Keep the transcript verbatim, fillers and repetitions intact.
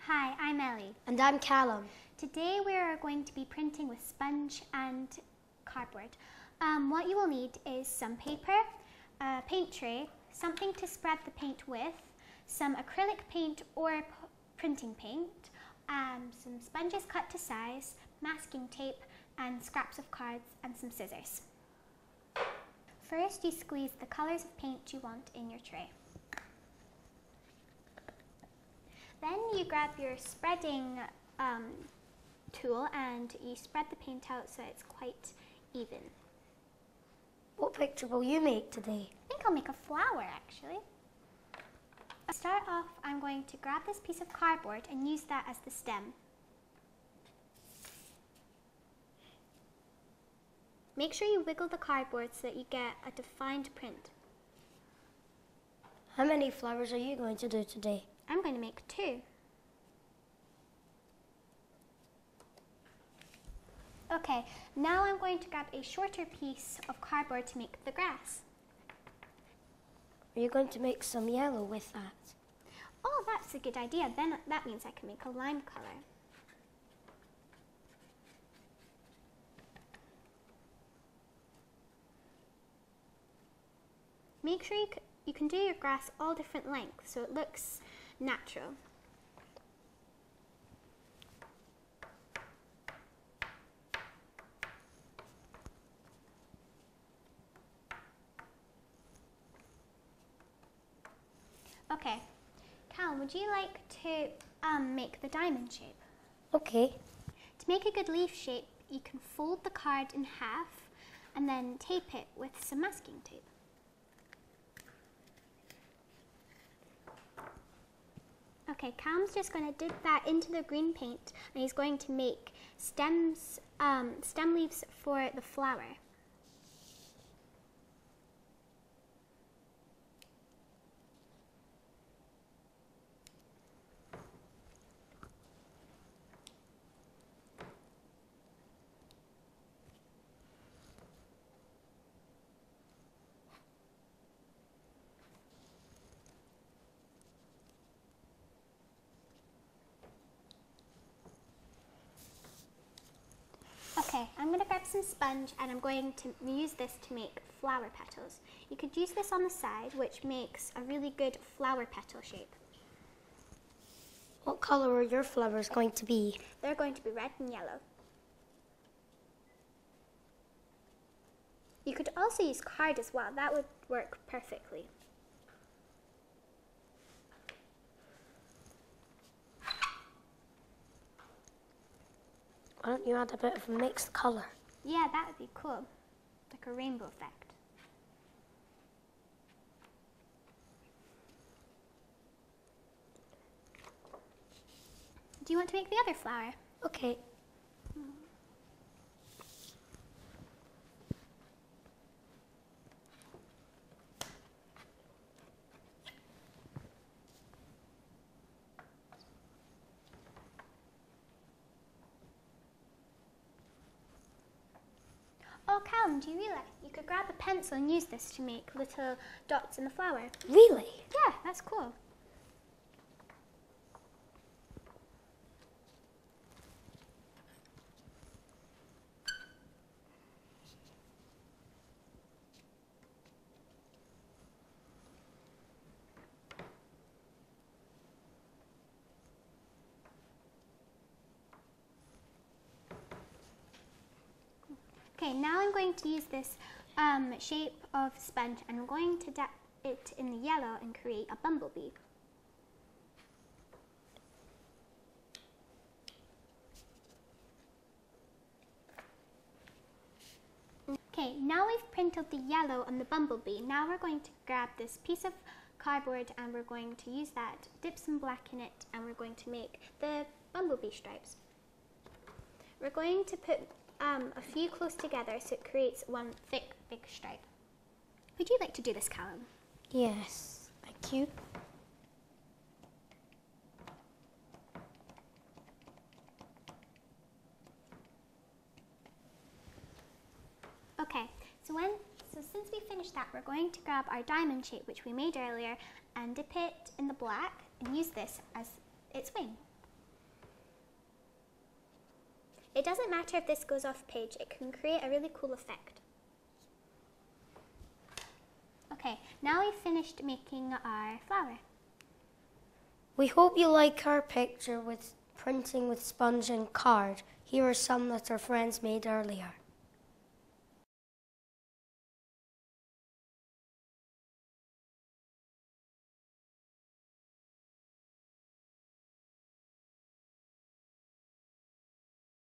Hi, I'm Ellie. And I'm Callum. Today we are going to be printing with sponge and cardboard. Um, what you will need is some paper, a paint tray, something to spread the paint with, some acrylic paint or printing paint, um, some sponges cut to size, masking tape, and scraps of cards and some scissors. First, you squeeze the colours of paint you want in your tray. Then you grab your spreading um, tool and you spread the paint out so it's quite even. What picture will you make today? I think I'll make a flower actually. To start off, I'm going to grab this piece of cardboard and use that as the stem. Make sure you wiggle the cardboard so that you get a defined print. How many flowers are you going to do today? I'm going to make two. Okay, now I'm going to grab a shorter piece of cardboard to make the grass. Are you going to make some yellow with that? Oh, that's a good idea. Then that means I can make a lime color. Make sure you, c you can do your grass all different lengths so it looks natural. Okay, Cal, would you like to um, make the diamond shape? Okay. To make a good leaf shape, you can fold the card in half and then tape it with some masking tape. Okay, Cal's just going to dip that into the green paint and he's going to make stems, um, stem leaves for the flower. Okay, I'm going to grab some sponge and I'm going to use this to make flower petals. You could use this on the side, which makes a really good flower petal shape. What colour are your flowers going to be? They're going to be red and yellow. You could also use card as well. That would work perfectly. Why don't you add a bit of a mixed colour? Yeah, that would be cool. Like a rainbow effect. Do you want to make the other flower? Okay. Oh, Callum, do you realize you could grab a pencil and use this to make little dots in the flower? Really? Yeah, that's cool. Okay, now I'm going to use this um, shape of sponge and I'm going to dip it in the yellow and create a bumblebee. Okay, now we've printed the yellow on the bumblebee. Now we're going to grab this piece of cardboard and we're going to use that, dip some black in it, and we're going to make the bumblebee stripes. We're going to put Um, a few close together so it creates one thick, big stripe. Would you like to do this, Callum? Yes, thank you. Okay, so when so since we finished that, we're going to grab our diamond shape, which we made earlier, and dip it in the black and use this as its wing. It doesn't matter if this goes off page, it can create a really cool effect. Okay, now we've finished making our flower. We hope you like our picture with printing with sponge and card. Here are some that our friends made earlier.